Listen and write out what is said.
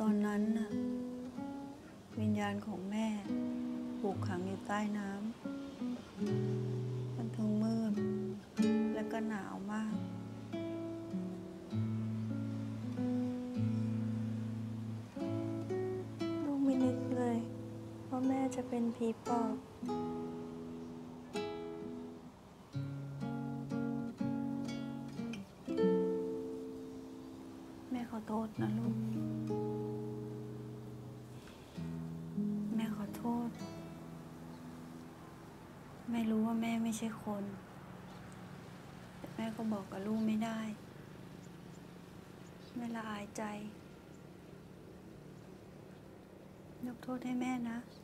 อนนั้นน่ะวิญญาณของแม่ถูกขังอยู่ใต้น้ำมันทั้งมืดและก็หนาวมากลูกไม่นึกเลยว่าแม่จะเป็นผีปอบแม่ขอโทษนะลูกแม่ขอโทษแม่รู้ว่าแม่ไม่ใช่คนแต่แม่ก็บอกกับลูกไม่ได้แม่ละอายใจยกโทษให้แม่นะ